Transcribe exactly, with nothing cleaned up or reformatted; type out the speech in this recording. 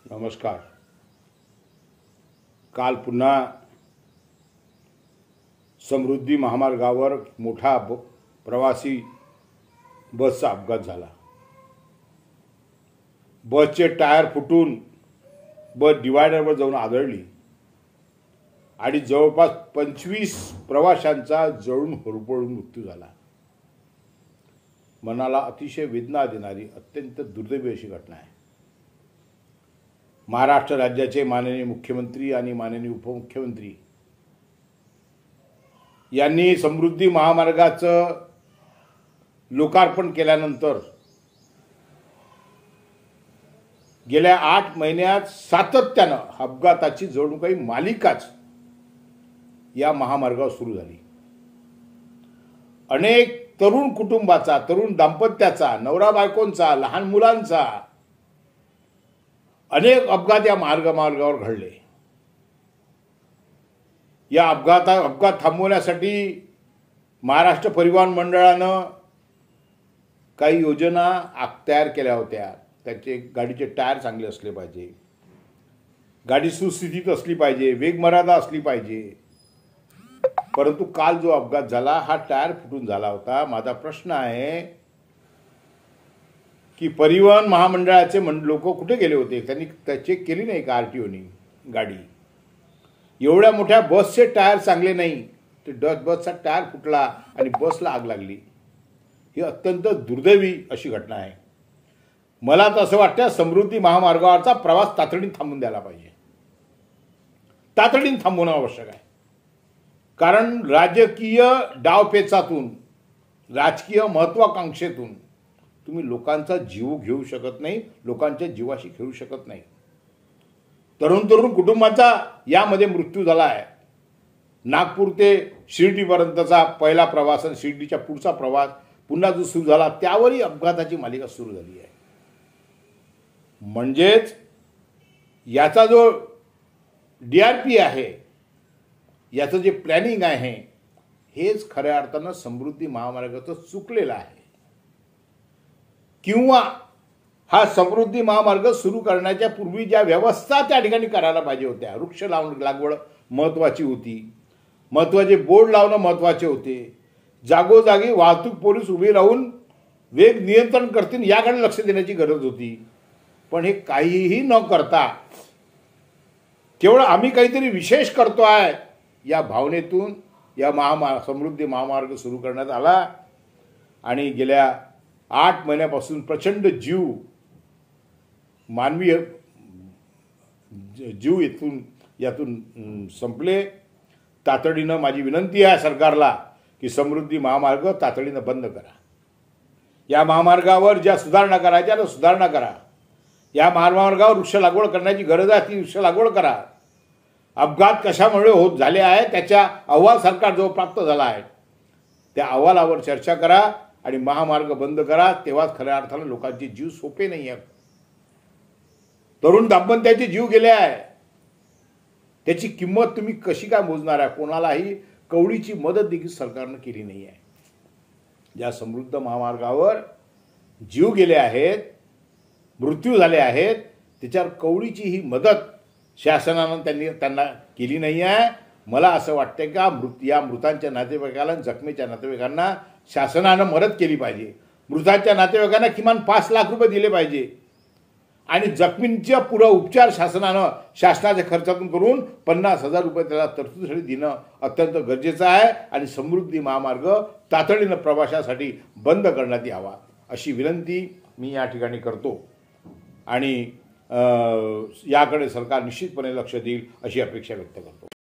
नमस्कार. काल पुन्हा समृद्धी महामार्गावर मोठा ब प्रवासी बसचा अपघात झाला. बसचे टायर फुटून बस डिवायडरवर जाऊन आदळली आणि जवळपास पंचवीस प्रवाशांचा जळून होरपळून मृत्यू झाला. मनाला अतिशय वेदना देणारी अत्यंत दुर्दैवी अशी घटना आहे. महाराष्ट्र राज्याचे माननीय मुख्यमंत्री आणि माननीय उपमुख्यमंत्री यांनी समृद्धी महामार्गाचं लोकार्पण केल्यानंतर गेल्या आठ महिन्यात सातत्यानं अपघाताची जणू काही मालिकाच या महामार्गावर सुरू झाली. अनेक तरुण कुटुंबाचा, तरुण दाम्पत्याचा, नवरा बायकोंचा, लहान मुलांचा अनेक अपघात या मार्गमार्गावर घडले. या अपघाता अपघात थांबवण्यासाठी महाराष्ट्र परिवहन मंडळानं काही योजना तयार केल्या होत्या. त्याचे गाडीचे टायर चांगले असले पाहिजे, गाडी सुस्थितीत असली पाहिजे, वेगमर्यादा असली पाहिजे. परंतु काल जो अपघात झाला हा टायर फुटून झाला होता. माझा प्रश्न आहे की परिवहन महामंडळाचे मंड लोक कुठे गेले होते? त्यांनी चेक केली नाही का आरटीओनी गाडी? एवढ्या मोठ्या बसचे टायर चांगले नाही, ते बसचा टायर फुटला आणि बसला आग लागली. ही अत्यंत दुर्दैवी अशी घटना आहे. मला तर असं वाटतं समृद्धी महामार्गावरचा प्रवास तातडीने थांबून द्यायला पाहिजे. तातडीने थांबवणं आवश्यक आहे. कारण राजकीय डावपेचातून, राजकीय महत्वाकांक्षेतून तुम्ही लोकांचा जीव घेऊ शकत नाही, लोकांच्या जीवाशी खेळू शकत नाही. तरुण तरुण कुटुंबाचा यामध्ये मृत्यू झाला आहे. नागपूर ते शिर्डीपर्यंतचा पहिला प्रवास आणि शिर्डीच्या पुढचा प्रवास पुन्हा जो सुरू झाला त्यावरही अपघाताची मालिका सुरू झाली आहे. म्हणजेच याचा जो डी आर पी आहे, याचं जे प्लॅनिंग आहे, हेच खऱ्या अर्थानं समृद्धी महामार्गाचं चुकलेलं आहे. किंवा हा समृद्धी महामार्ग सुरू करण्याच्या पूर्वी ज्या व्यवस्था त्या ठिकाणी करायला पाहिजे होत्या, वृक्ष लावून लागवड महत्त्वाची होती, महत्त्वाचे बोर्ड लावणं महत्त्वाचे होते, जागोजागी वाहतूक पोलीस उभे राहून वेग नियंत्रण करतील याकडे लक्ष देण्याची गरज होती. पण हे काहीही न करता केवळ आम्ही काहीतरी विशेष करतो आहे या भावनेतून या महामार्ग समृद्धी महामार्ग सुरू करण्यात आला. आणि गेल्या आठ महिन्यापासून प्रचंड जीव मानवीय जीव इथून यातून संपले. तातडीनं माझी विनंती आहे सरकारला की समृद्धी महामार्ग तातडीनं बंद करा. या महामार्गावर ज्या सुधारणा करायच्या त्या सुधारणा करा. या महामार्गावर वृक्ष लागवड करण्याची गरज आहे ती वृक्ष लागवड करा. अपघात कशामुळे होत झाले आहे त्याचा अहवाल सरकारजवळ प्राप्त झाला आहे. त्या अहवालावर चर्चा करा आणि महामार्ग बंद करा. तेव्हाच खऱ्या अर्थानं लोकांचे जीव सोपे नाही आहेत. तरुण दाम्पत्याचे जीव गेले आहे. त्याची किंमत तुम्ही कशी काय मोजणार आहे? कोणालाही कवडीची मदत देखील सरकारनं केली नाही आहे. या समृद्ध महामार्गावर जीव गेले आहेत, मृत्यू झाले आहेत, त्याच्यावर कवडीची ही मदत शासनानं त्यांनी त्यांना केली नाही आहे. मला असं वाटतं का मृत या मृतांच्या नातेवाईकाला, जखमीच्या नातेवाईकांना शासनानं मदत केली पाहिजे. मृतांच्या नातेवाईकांना किमान पाच लाख रुपये दिले पाहिजे आणि जखमींच्या पुढं उपचार शासनानं शासनाच्या खर्चातून करून पन्नास हजार रुपये त्याला तरतुदीसाठी देणं अत्यंत गरजेचं आहे. आणि समृद्धी महामार्ग तातडीनं प्रवाशासाठी बंद करण्यात यावा अशी विनंती मी या ठिकाणी करतो. आणि याकडे सरकार निश्चितपणे लक्ष देईल अशी अपेक्षा व्यक्त करतो.